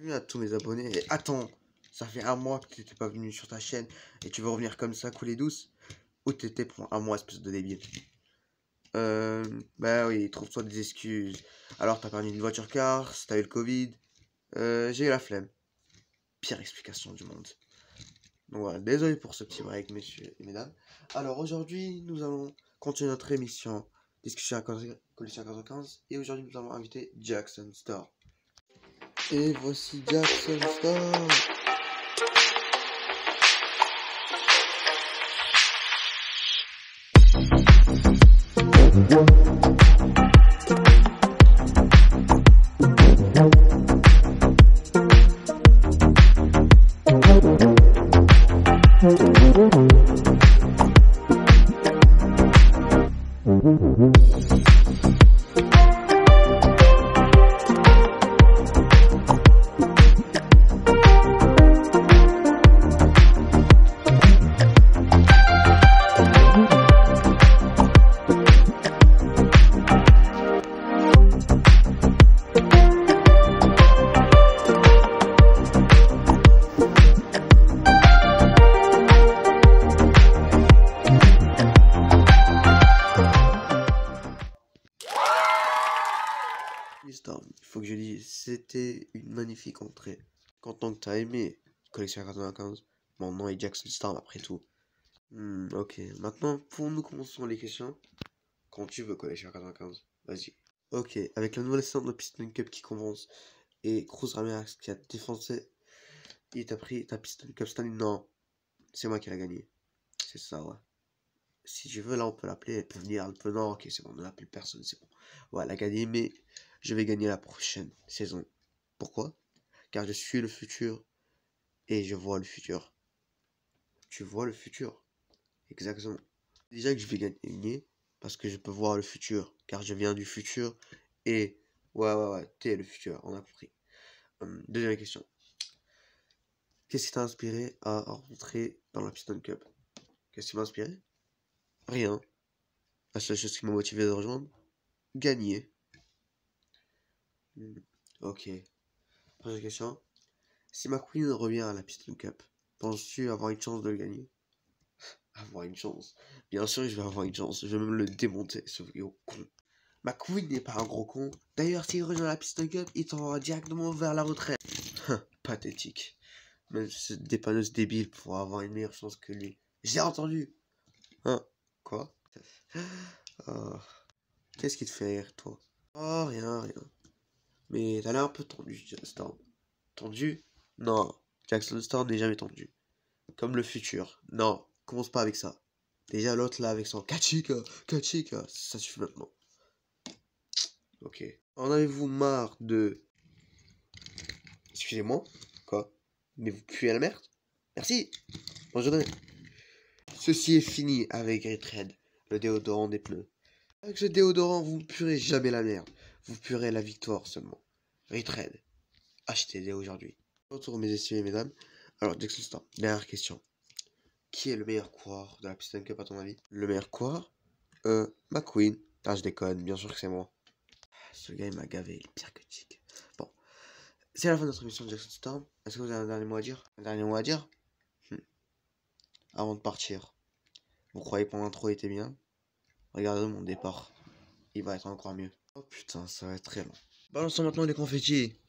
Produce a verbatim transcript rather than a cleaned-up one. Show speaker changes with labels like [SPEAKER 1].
[SPEAKER 1] Bienvenue à tous mes abonnés. Et attends, ça fait un mois que tu n'étais pas venu sur ta chaîne et tu veux revenir comme ça, couler douce? Où t'étais pour un mois, espèce de débile? Euh, bah oui, trouve-toi des excuses. Alors t'as perdu une voiture car, t'as eu le Covid. Euh, j'ai eu la flemme. Pire explication du monde. Donc voilà, désolé pour ce petit break, messieurs et mesdames. Alors aujourd'hui, nous allons continuer notre émission Discussion à Collection quinze. Et aujourd'hui, nous avons invité Jackson Star. Et voici Jackson Star. Il faut que je dise, c'était une magnifique entrée. Content que t'as aimé Collection quatre-vingt-quinze, mon nom est Jackson Star après tout. Hmm, ok, maintenant pour nous commençons les questions. Quand tu veux Collection quatre-vingt-quinze, vas-y. Ok, avec la nouvelle saison de Piston Cup qui commence et Cruz Ramirez qui a défoncé, il t'a pris ta Piston Cup cette année. Non, c'est moi qui l'a gagné. C'est ça, ouais. Si tu veux, là on peut l'appeler, elle peut venir, elle peut non, ok, c'est bon, on n'appelle personne, c'est bon. Ouais, elle a gagné, mais je vais gagner la prochaine saison. Pourquoi? Car je suis le futur et je vois le futur. Tu vois le futur? Exactement. Déjà que je vais gagner parce que je peux voir le futur, car je viens du futur et... Ouais, ouais, ouais, t'es le futur, on a compris. Hum, deuxième question. Qu'est-ce qui t'a inspiré à rentrer dans la Piston Cup? Qu'est-ce qui m'a inspiré? Rien. La seule chose qui m'a motivé de rejoindre? Gagner. Hmm, ok. Prochaine question. Si McQueen revient à la Piston Cup, penses-tu avoir une chance de le gagner? Avoir une chance? Bien sûr, je vais avoir une chance. Je vais même le démonter, ce gros con. McQueen n'est pas un gros con. D'ailleurs, s'il rejoint la Piston Cup, il t'envoie directement vers la retraite. Pathétique. Même cette dépanneuse débile pour avoir une meilleure chance que lui. J'ai entendu. Hein? Quoi? Oh. Qu'est-ce qui te fait rire, toi? Oh, rien, rien. Mais t'as l'air un peu tendu, Jackson. Tendu? Non, Jackson Star n'est jamais tendu. Comme le futur. Non, commence pas avec ça. Déjà l'autre là avec son Kachika, Kachika, ça suffit maintenant. Ok. En avez-vous marre de... Excusez-moi? Quoi? Mais vous puez la merde? Merci. Bonne journée. Ceci est fini avec Retread, le déodorant des pneus. Avec ce déodorant, vous ne puerez jamais la merde. Vous puerez la victoire seulement. Retread. Achetez-les aujourd'hui. Retour mes estimes et mesdames. Alors, Jackson Star, dernière question. Qui est le meilleur coureur de la Piston Cup à ton avis? Le meilleur coureur? Euh, McQueen. Ah, je déconne, bien sûr que c'est moi. Ce gars, il m'a gavé, il est pire que Tic. Bon, c'est la fin de notre émission de Jackson Storm. Est-ce que vous avez un dernier mot à dire? Un dernier mot à dire hmm. Avant de partir. Vous croyez que mon intro était bien? Regardez mon départ. Il va être encore mieux. Oh putain, ça va être très long. Balançons maintenant les confettis.